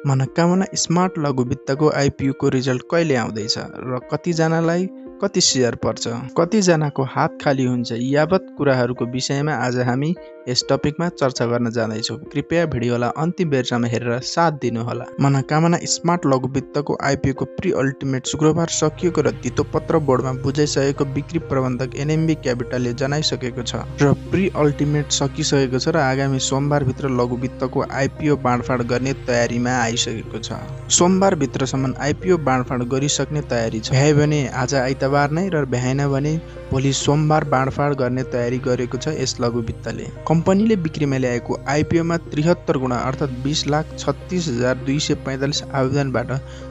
मनोकामना smart लघु वित्तको आइपिओको result कहिले आउँदैछ र कतिजनालाई कति सेयर पर्छ, कतिजनाको हात खाली हुन्छ, यावत कुराहरूको विषयमा आज हामी यस टपिकमा चर्चा गर्न जाँदैछौँ। कृपया भिडियोलाई अन्तिम बेरसम्म हेरेर साथ दिनुहोला। मनोकामना स्मार्ट लघु वित्तको आइपिओको प्री अल्टिमेट शुक्रबार सकिएको र धितोपत्र बोर्डमा बुझाइसकेको बिक्री प्रबन्धक एनएमबी क्यापिटलले जनाइसकेको छ र प्री अल्टिमेट सकिसकेको छ र आगामी सोमबारभित्र लघु वित्तको आइपिओ बाँडफाँड गर्ने तयारीमा आइसकेको छ। सोमबारभित्रसम्म आइपिओ बाँडफाँड गरिसक्ने तयारी छ। भ्याए भने आज आइतबार नै र भ्याएन भने भोलि सोमबार बाँडफाँड गर्ने तयारी गरेको छ यस लघु वित्तले। कम्पनीले बिक्रीमा ल्याएको आइपिओमा 73 गुणा अर्थात् 20,36,245 आवेदनबाट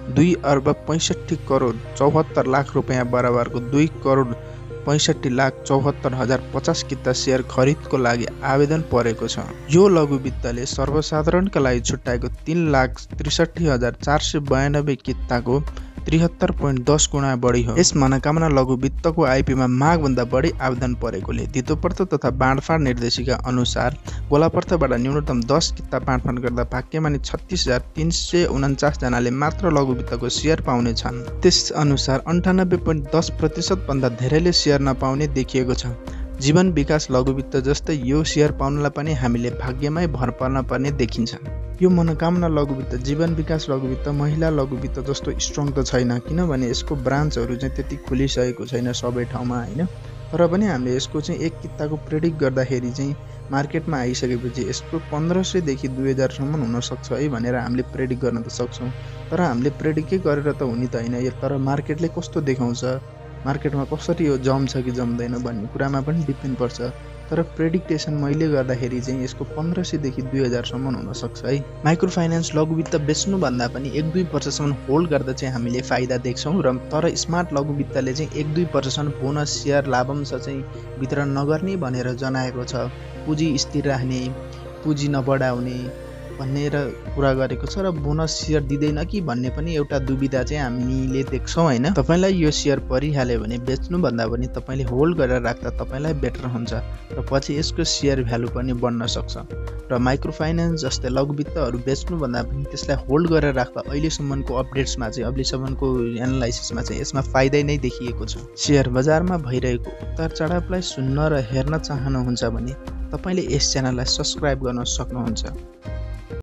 2,65,74,00,000 रुपैयाँ बराबरको 2,65,74,050 किता सेयर खरिदको लागि आवेदन परेको छ। यो लघु वित्तले सर्वसाधारणका लागि छुट्याएको 3,63,492 किताको 73.10 गुणा बढी हो। यस मनोकामना लघु वित्तको आइपिओमा मागभन्दा बढी आवेदन परेकोले धितोपत्र तथा बाँडफाँड निर्देशिका अनुसार गोलापर्थबाट न्यूनतम 10 किता बाँडफाँड गर्दा भाग्यमानी 36,349 जनाले मात्र लघु वित्तको सेयर पाउने छन्। त्यस अनुसार 98.10% भन्दा धेरैले सेयर नपाउने देखिएको छ। जीवन विकास लघु वित्त जस्तै यो सेयर पाउनलाई पनि हामीले भाग्यमै भर पर्न पर्ने देखिन्छ। यो मनोकामना लघु वित्त जीवन विकास लघु वित्त महिला लघु वित्त जस्तो स्ट्रङ त छैन, किनभने यसको ब्रान्चहरू चाहिँ त्यति खुलिसकेको छैन सबै ठाउँमा हैन। तर पनि हामीले यसको चाहिँ एक किताको प्रेडिक्ट गर्दाखेरि चाहिँ मार्केटमा आइसकेपछि यसको 1500 देखि 2000 हुन सक्छ है भनेर हामीले प्रेडिक्ट गर्न त सक्छौँ। तर हामीले प्रेडिक्टै गरेर त हुने त हैन। तर मार्केटले कस्तो देखाउँछ, मार्केटमा कसरी यो जम्छ कि जम्दैन भन्ने कुरामा पनि डिपेन्ड पर्छ। तर प्रेडिक्टेसन मैले गर्दाखेरि चाहिँ यसको 1500 देखि 2000 हुन सक्छ है। माइक्रो फाइनान्स लघु वित्त बेच्नुभन्दा पनि 1-2 वर्षसम्म होल्ड गर्दा चाहिँ हामीले फाइदा देख्छौँ र तर स्मार्ट लघु वित्तले चाहिँ 1-2 वर्षसम्म बोनस सेयर लाभांश चाहिँ वितरण नगर्ने भनेर जनाएको छ। पुँजी स्थिर राख्ने, पुँजी नबढाउने भनेर कुरा गरेको छ र बोनस सेयर दिँदैन कि भन्ने पनि एउटा दुविधा चाहिँ हामीले देख्छौँ हैन। तपाईलाई यो सेयर परिहाल्यो भने बेच्नुभन्दा पनि तपाईले होल्ड गरेर राख्दा तपाईलाई बेटर हुन्छ र पछि यसको सेयर भ्यालु पनि बढ्न सक्छ। र माइक्रो फाइनान्स जस्तै लघु वित्तहरू बेच्नुभन्दा पनि त्यसलाई होल्ड गरेर राख्दा अहिलेसम्मको अपडेट्समा चाहिँ अहिलेसम्मको एनालाइसिसमा चाहिँ यसमा फाइदा नै देखिएको छ। सेयर बजारमा भइरहेको उतार चढावलाई सुन्न र हेर्न चाहनुहुन्छ भने तपाईले यस च्यानललाई सब्स्क्राइब गर्न सक्नुहुन्छ।